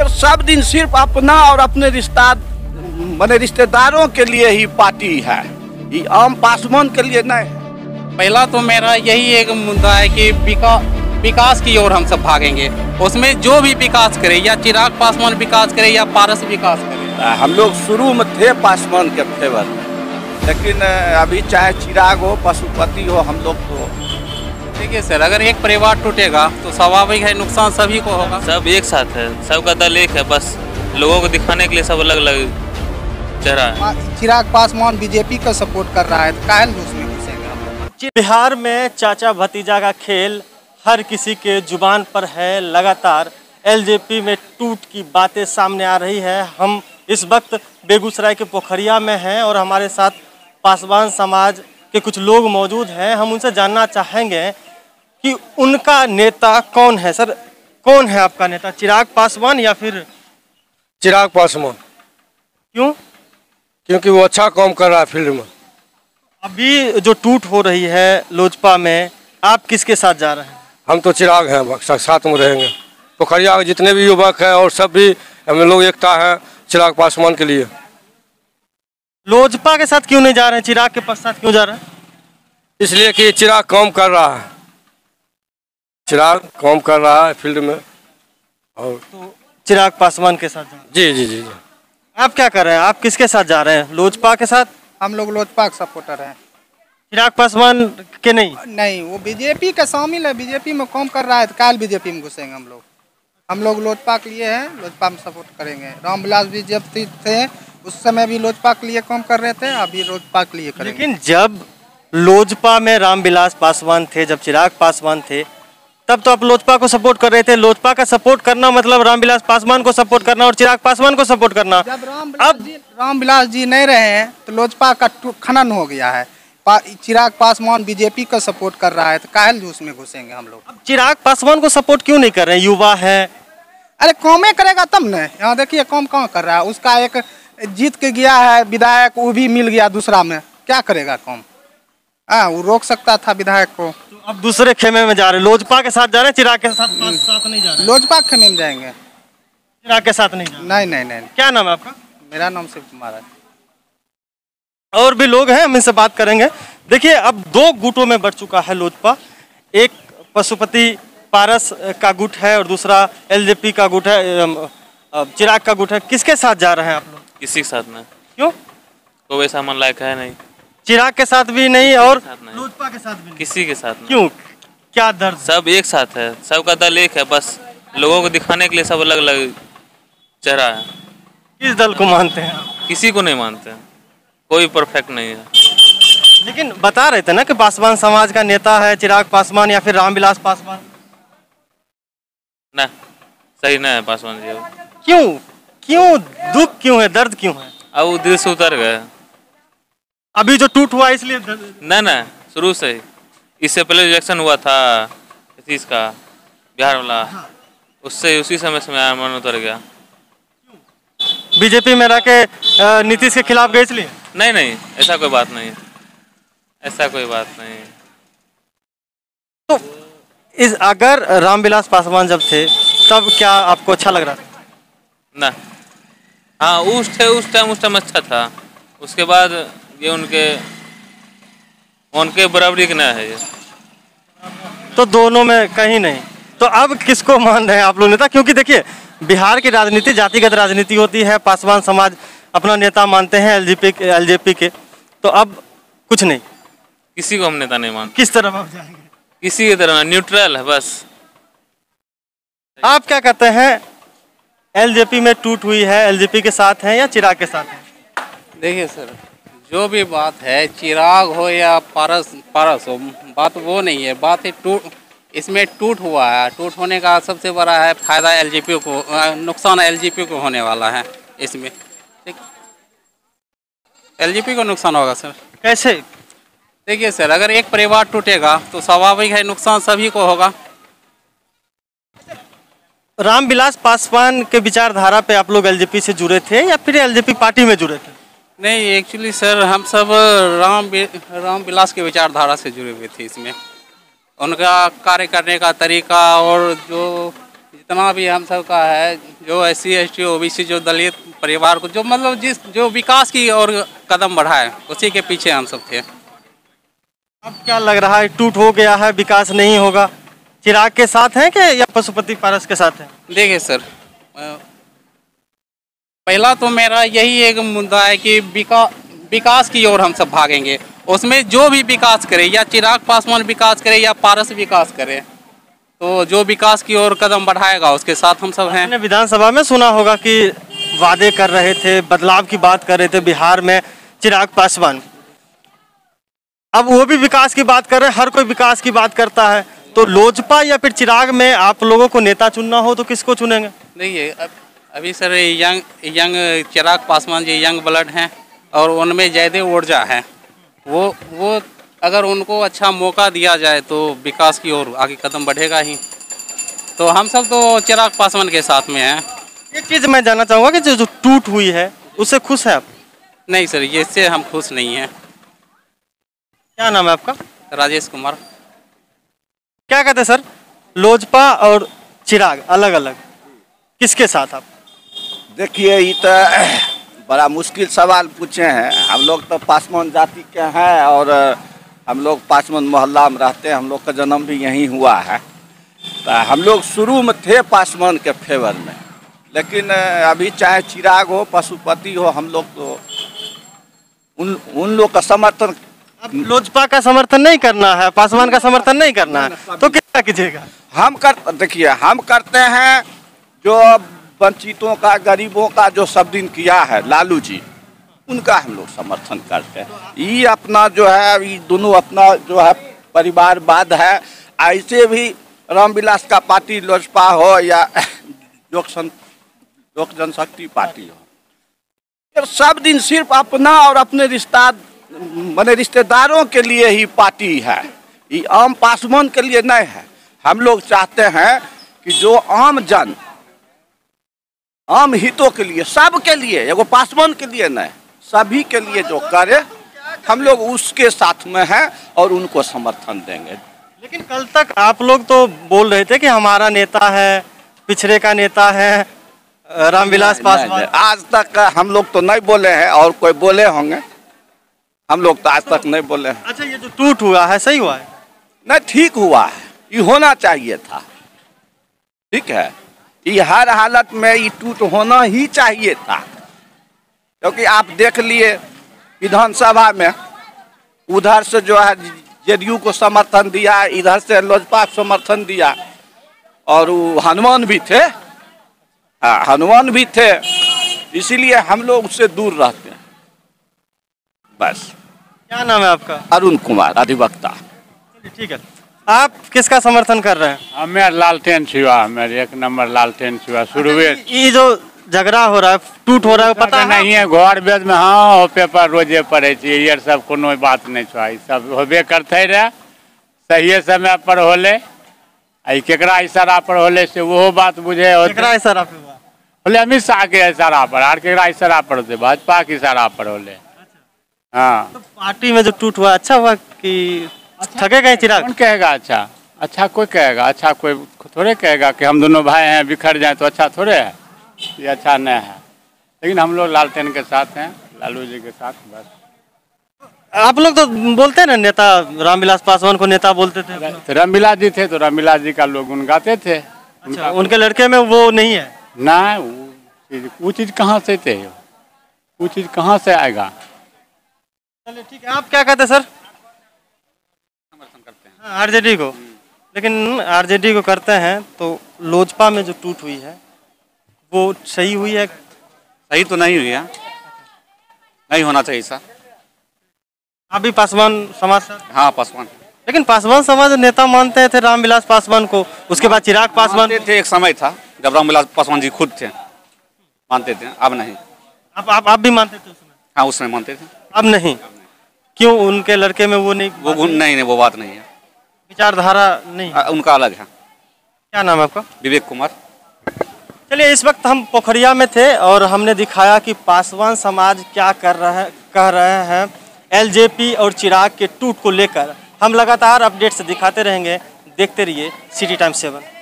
मगर सब दिन सिर्फ अपना और अपने रिश्तेदारों के लिए ही पार्टी है, ये आम पासवान के लिए नहीं। पहला तो मेरा यही एक मुद्दा है कि विकास की ओर हम सब भागेंगे। उसमें जो भी विकास करे, या चिराग पासवान विकास करे या पारस विकास करे। हम लोग शुरू में थे पासवान के फेवर में, लेकिन अभी चाहे चिराग हो, पशुपति हो, हम लोग तो देखिए सर, अगर एक परिवार टूटेगा तो स्वाभाविक है नुकसान सभी को होगा। सब एक साथ है, सबका दल एक है, बस लोगों को दिखाने के लिए सब अलग अलग चेहरा है। चिराग पासवान बीजेपी का सपोर्ट कर रहा है, तो काहे उसमें घुसेंगे। बिहार में चाचा भतीजा का खेल हर किसी के जुबान पर है। लगातार एलजेपी में टूट की बातें सामने आ रही है। हम इस वक्त बेगूसराय के पोखरिया में हैं और हमारे साथ पासवान समाज के कुछ लोग मौजूद हैं। हम उनसे जानना चाहेंगे कि उनका नेता कौन है। सर, कौन है आपका नेता, चिराग पासवान या फिर? चिराग पासवान। क्यों? क्योंकि वो अच्छा काम कर रहा है फील्ड में। अभी जो टूट हो रही है लोजपा में, आप किसके साथ जा रहे हैं? हम तो चिराग हैं, साथ में रहेंगे। पोखरिया के जितने भी युवक हैं और सब भी हम लोग एकता है चिराग पासवान के लिए। लोजपा के साथ क्यों नहीं जा रहे हैं, चिराग के साथ क्यों जा रहे हैं? इसलिए कि चिराग काम कर रहा है, चिराग काम कर रहा है फील्ड में, और तो चिराग पासवान के साथ जा रहे हैं। जी जी जी जी। आप क्या कर रहे हैं, आप किसके साथ जा रहे हैं? लोजपा के साथ? हम लोग लोजपा के सपोर्टर हैं। चिराग पासवान के नहीं? नहीं, वो बीजेपी का शामिल है, बीजेपी में काम कर रहा है, तो काल बीजेपी में घुसेंगे हम लोग लोजपा के लिए हैं, लोजपा में सपोर्ट करेंगे। रामविलास भी जब थे उस समय भी लोजपा के लिए काम कर रहे थे, अभी लोजपा के लिए करेंगे। लेकिन जब लोजपा में रामविलास पासवान थे, जब चिराग पासवान थे, तब तो आप लोजपा को सपोर्ट कर रहे थे। लोजपा का सपोर्ट करना मतलब रामविलास पासवान को सपोर्ट करना और चिराग पासवान को सपोर्ट करना। जब रामविलास जी नहीं रहे हैं तो लोजपा का खनन हो गया है। चिराग पासवान बीजेपी का सपोर्ट कर रहा है, तो काहे उसमें घुसेंगे हम लोग। अब चिराग पासवान को सपोर्ट क्यों नहीं कर रहे हैं? युवा है। अरे कामे करेगा तब न। यहाँ देखिए काम कहाँ कर रहा है, उसका एक जीत के गया है विधायक, वो भी मिल गया दूसरा में, क्या करेगा काम। वो रोक सकता था विधायक को। तो अब दूसरे खेमे में जा रहे हैं, लोजपा के साथ जा रहे हैं, चिराग के साथ नहीं जा रहे? लोजपा के खेमे में जाएंगे, चिराग के साथ नहीं जा रहे? नहीं नहीं नहीं। क्या नाम है आपका? मेरा नाम शिव कुमार है। और भी लोग हैं, हम इनसे बात करेंगे। देखिए, अब दो गुटों में बढ़ चुका है लोजपा। एक पशुपति पारस का गुट है और दूसरा एलजेपी का गुट है, चिराग का गुट है। किसके साथ जा रहे हैं आप लोग? किसी के साथ नहीं। क्यों? कोई वैसा मन लायक है नहीं। चिराग के साथ भी नहीं और लोजपा के साथ भी नहीं? किसी के साथ नहीं। क्यों, क्या दर्द? सब एक साथ है, सबका दल एक है, बस लोगों को दिखाने के लिए सब अलग अलग चेहरा है। किस दल को मानते हैं आप? किसी को नहीं मानते, कोई परफेक्ट नहीं है। लेकिन बता रहे थे ना कि पासवान समाज का नेता है चिराग पासवान या फिर रामविलास पासवान। ना, सही नहीं है पासवान जी। क्यों क्यों दुख क्यों है, दर्द क्यों है? अब वो दिल से उतर गए। अभी जो टूट हुआ इसलिए? ना, शुरू से ही। इससे पहले इलेक्शन हुआ था इसका बिहार वाला, उससे उसी समय से मेरा मन उतर गया। बीजेपी में रह के नीतीश के खिलाफ गए इसलिए? नहीं, ऐसा कोई बात नहीं, ऐसा कोई बात नहीं। तो इस अगर रामविलास पासवान जब थे तब क्या आपको अच्छा लग रहा था? ना, हाँ उस टाइम अच्छा था। उसके बाद ये उनके बराबरी का नहीं है ये। तो दोनों में कहीं नहीं। तो अब किसको मान रहे हैं आप लोग नेता? क्योंकि देखिए, बिहार की राजनीति जातिगत राजनीति होती है। पासवान समाज अपना नेता मानते हैं एलजेपी के, तो अब कुछ नहीं, किसी को हम नेता नहीं मानते। किस तरफ आप जाएंगे? किसी की तरह न्यूट्रल है बस। आप क्या कहते हैं, एलजेपी में टूट हुई है, एलजेपी के साथ हैं या चिराग के साथ हैं? देखिए सर, जो भी बात है, चिराग हो या पारस हो, बात वो नहीं है। बात है इसमें टूट हुआ है। टूट होने का सबसे बड़ा है फायदा एलजेपी को, नुकसान एलजेपी को होने वाला है इसमें। ठीक, एलजेपी को नुकसान होगा सर। कैसे? देखिए सर, अगर एक परिवार टूटेगा तो स्वाभाविक है नुकसान सभी को होगा। रामविलास पासवान के विचारधारा पे आप लोग एलजेपी से जुड़े थे या फिर एलजेपी पार्टी में जुड़े थे? नहीं, एक्चुअली सर हम सब रामविलास के विचारधारा से जुड़े हुए थे। इसमें उनका कार्य करने का तरीका और जो जितना भी हम सब का है, जो SC ST OBC जो दलित परिवार को जो मतलब जो विकास की ओर कदम बढ़ाए, उसी के पीछे हम सब थे। अब क्या लग रहा है, टूट हो गया है, विकास नहीं होगा, चिराग के साथ हैं कि या पशुपति पारस के साथ हैं? देखिए सर, पहला तो मेरा यही एक मुद्दा है कि विकास की ओर हम सब भागेंगे। उसमें जो भी विकास करे, या चिराग पासवान विकास करे या पारस विकास करे, तो जो विकास की ओर कदम बढ़ाएगा उसके साथ हम सब हैं। आपने विधानसभा में सुना होगा कि वादे कर रहे थे, बदलाव की बात कर रहे थे बिहार में चिराग पासवान। अब वो भी विकास की बात कर रहे हैं, हर कोई विकास की बात करता है, तो लोजपा या फिर चिराग में आप लोगों को नेता चुनना हो तो किसको चुनेंगे? देखिए, अभी sir young Chirag Paswan ji young blood हैं और उनमें ज़्यादा ऊर्जा है। वो अगर उनको अच्छा मौका दिया जाए तो विकास की ओर आगे कदम बढ़ेगा ही। तो हम सब तो चिराग पासवान के साथ में हैं। एक चीज़ मैं जानना चाहूँगा कि जो टूट हुई है उससे खुश है आप? नहीं सर, ये इससे हम खुश नहीं हैं। क्या नाम है आपका? राजेश कुमार। क्या कहते हैं सर, लोजपा और चिराग अलग अलग, किसके साथ आप? देखिए, ये तो बड़ा मुश्किल सवाल पूछे हैं। हम लोग तो पासवान जाति के हैं और हम लोग पासवान मोहल्ला में रहते हैं, हम लोग का जन्म भी यहीं हुआ है। तो हम लोग शुरू में थे पासवान के फेवर में, लेकिन अभी चाहे चिराग हो, पशुपति हो, हम लोग तो उन लोग का समर्थन। अब लोजपा का समर्थन नहीं करना है, पासवान का समर्थन नहीं करना है, तो क्या कीजिएगा? देखिए, हम करते हैं जो वंचितों का, गरीबों का जो सब दिन किया है लालू जी, उनका हम लोग समर्थन करते हैं। ये अपना जो है, ये दोनों अपना जो है परिवारवाद है। ऐसे भी रामविलास का पार्टी लोजपा हो या लोक जनशक्ति पार्टी हो, ये सब दिन सिर्फ अपना और अपने रिश्तेदारों के लिए ही पार्टी है। ये आम पासवान के लिए नहीं है। हम लोग चाहते हैं कि जो आम जन, आम हितों के लिए, सब के लिए, एगो पासवान के लिए नहीं, सभी के लिए जो करे, हम लोग उसके साथ में हैं और उनको समर्थन देंगे। लेकिन कल तक आप लोग तो बोल रहे थे कि हमारा नेता है, पिछड़े का नेता है रामविलास पासवान। आज तक हम लोग तो नहीं बोले हैं, और कोई बोले होंगे, हम लोग तो आज तक नहीं बोले हैं। अच्छा, ये जो टूट हुआ है सही हुआ है? नहीं, ठीक हुआ है, ये होना चाहिए था। ठीक है, ये हर हालत में ये टूट होना ही चाहिए था, क्योंकि आप देख लिए विधानसभा में उधर से जो है JDU को समर्थन दिया, इधर से लोजपा को समर्थन दिया, और वो हनुमान भी थे। हाँ, हनुमान भी थे, इसीलिए हम लोग उससे दूर रहते हैं बस। क्या नाम है आपका? अरुण कुमार, अधिवक्ता। ठीक है, आप किसका समर्थन कर रहे हैं? हमें लालटेन छुआ, हमारे 1 नंबर लालटेन छुआ शुरू। ये जो झगड़ा हो रहा है, टूट हो रहा है, पता नहीं है घर बेद में। हाँ, पेपर रोजे पढ़े छी, ये सब कोनो बात नहीं छुआ, सब होबे करते रहे, सही समय पर होले। केकरा इशारा पर होले से वो बात बुझे इशारा पे होले, अमित शाह के इशारा पर, और केकरा इशारा पर होते, भाजपा के इशारा पर होले। हाँ, तो पार्टी में जो टूट हुआ अच्छा हुआ कि थकेगा ही चिराग? कौन कहेगा अच्छा? अच्छा कोई कहेगा? अच्छा कोई थोड़े कहेगा कि हम दोनों भाई हैं बिखर जाए तो अच्छा थोड़े है, ये अच्छा नहीं है। लेकिन हम लोग लालटेन के साथ हैं, लालू जी के साथ बस। आप लोग तो बोलते हैं ना, नेता रामविलास पासवान को नेता बोलते थे। तो रामविलास जी थे तो रामविलास जी का लोग गुन गाते थे। अच्छा, उनके लड़के में वो नहीं है ना, वो चीज़ कहाँ से थे, वो चीज़ कहाँ से आएगा? चलिए ठीक है, आप क्या कहते हैं सर? समर्थन करते हैं RJD को। लेकिन RJD को करते हैं तो लोजपा में जो टूट हुई है वो सही हुई है? सही तो नहीं हुई है, नहीं होना चाहिए सर। आप भी पासवान समाज से? हाँ, पासवान। लेकिन पासवान समाज नेता मानते थे रामविलास पासवान को, उसके बाद चिराग पासवान थे। एक समय था जब रामविलास पासवान जी खुद थे, मानते थे, अब नहीं। आप भी मानते थे उसमें? हाँ, उसमें मानते थे, अब नहीं। क्यों, उनके लड़के में वो नहीं? वो गुण नहीं, वो बात नहीं है, विचारधारा नहीं, उनका अलग है। क्या नाम है आपका? विवेक कुमार। चलिए, इस वक्त हम पोखरिया में थे और हमने दिखाया कि पासवान समाज क्या कह रहे हैं LJP और चिराग के टूट को लेकर। हम लगातार अपडेट्स दिखाते रहेंगे, देखते रहिए सिटी टाइम्स 7।